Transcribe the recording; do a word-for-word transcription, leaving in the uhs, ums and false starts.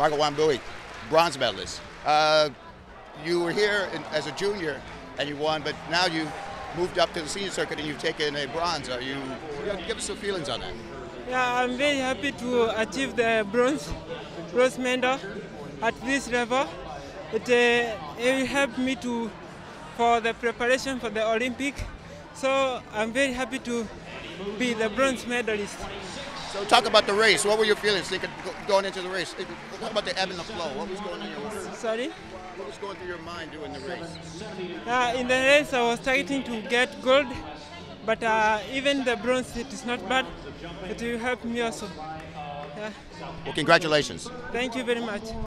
Michael Wambui, bronze medalist. Uh, you were here in, as a junior and you won, but now you moved up to the senior circuit and you've taken a bronze. Are you, you know, give us some feelings on that. Yeah, I'm very happy to achieve the bronze, bronze medal at this level. It, uh, it helped me to for the preparation for the Olympic. So I'm very happy to be the bronze medalist. So talk about the race. What were your feelings thinking, going into the race? Talk about the ebb and the flow. What was going on in your mind? Sorry? What was going through your mind during the race? Uh, in the race, I was targeting to get gold, but uh, even the bronze, it is not bad. It will help me also. Yeah. Well, congratulations. Thank you very much.